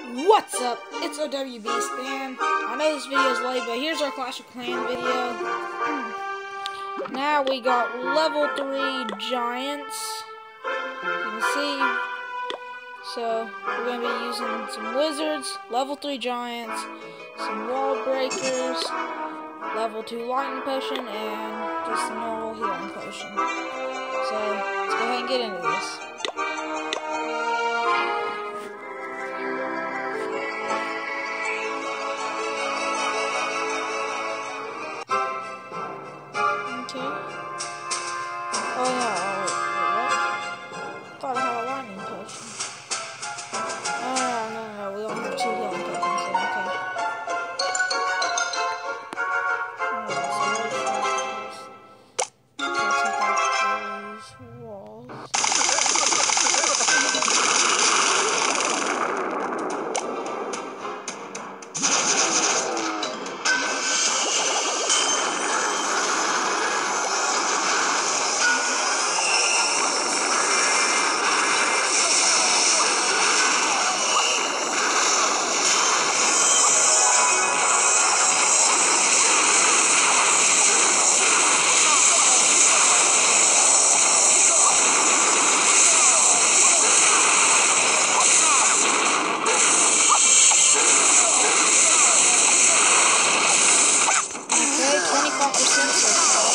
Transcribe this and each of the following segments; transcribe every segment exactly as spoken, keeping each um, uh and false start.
What's up? It's O W Beast, and I know this video is late, but here's our Clash of Clans video. Now we got level three giants. You can see. So we're going to be using some wizards, level three giants, some wall breakers, level two lightning potion, and just a normal healing potion. So let's go ahead and get into this. Oh no, what? Thought I had a lightning potion. Oh no, no, no, we only have two healing potions, so okay. Alright, so let's take out these walls. twenty-five percent so far.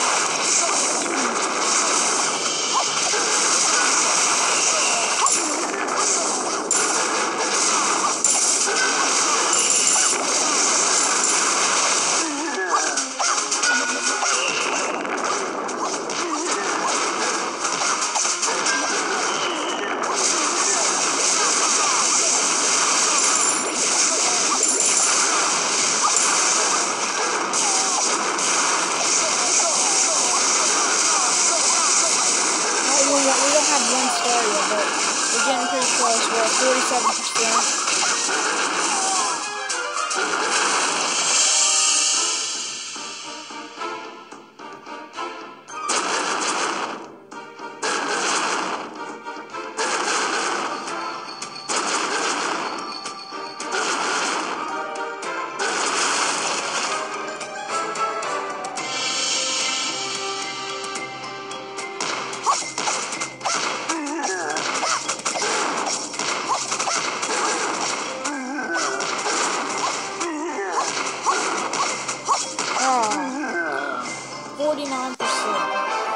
We don't have one star yet, but we're getting pretty close. We're at forty-seven percent. forty-nine percent.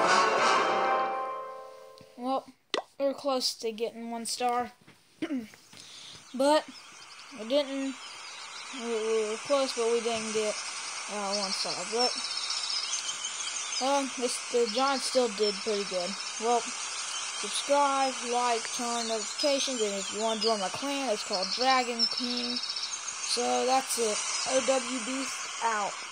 Well, we were close to getting one star. But we didn't. We were close, but we didn't get uh, one star. But um, this, the Giants still did pretty good. Well, subscribe, like, turn on notifications, and if you want to join my clan, it's called Dragon King. So that's it. O W Beast out.